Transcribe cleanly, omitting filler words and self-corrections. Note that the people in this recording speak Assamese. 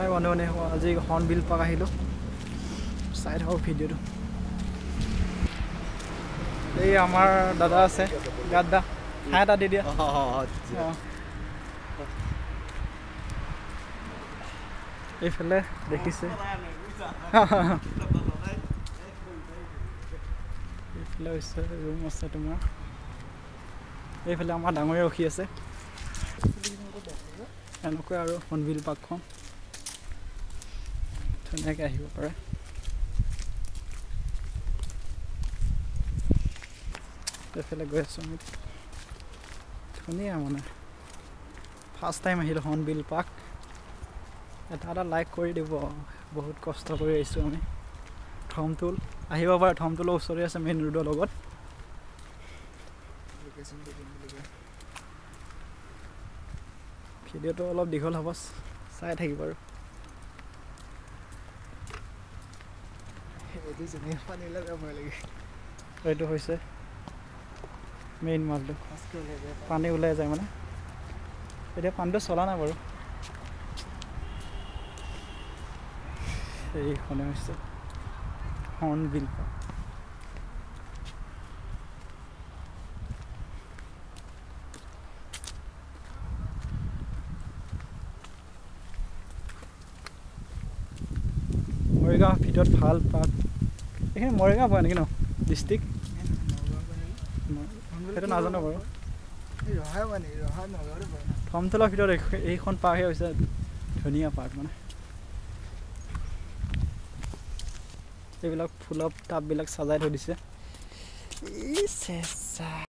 হাই বন্ধুবান্ধী আজি হৰ্ণবিল পাৰ্ক আহিলোঁ চাই থাকক ভিডিঅ'টো এই আমাৰ দাদা আছে গাদা হাই এটা দি দিয়া এইফালে দেখিছে এইফালে হৈছে ৰুম আছে তোমাৰ এইফালে আমাৰ ডাঙৰে ৰখি আছে এনেকৈ আৰু হৰ্ণবিল পাৰ্কখন ধুনীয়াকৈ আহিব পাৰে এইফালে গৈ আছোঁ আমি ধুনীয়া মানে ফাৰ্ষ্ট টাইম আহিলোঁ হৰ্ণবিল পাৰ্ক এটা লাইক কৰি দিব বহুত কষ্ট কৰি আহিছোঁ আমি থমতুল আহিব পাৰে থমতুলৰ ওচৰতে আছে মেইন ৰোডৰ লগত ভিডিঅ'টো অলপ দীঘল হ'ব চাই থাকিব আৰু এইটো হৈছে মেইন মালটো পানী ওলাই যায় মানে এতিয়া পানীটো চলা নাই বাৰু এইখনে হৈছে হৰ্ণবিল পাৰ্ক মৰিগাঁও ভিতৰত ভাল পাৰ্ক এইখিনি মৰিগাঁও পৰে নেকি ন ডিষ্ট্ৰিক্ট সেইটো নাজানো বাৰু থমথুলৰ ভিতৰত এইখন পাৰ্কহে হৈছে ধুনীয়া পাৰ্ক মানে এইবিলাক ফুলৰ টাববিলাক সজাই থৈ দিছে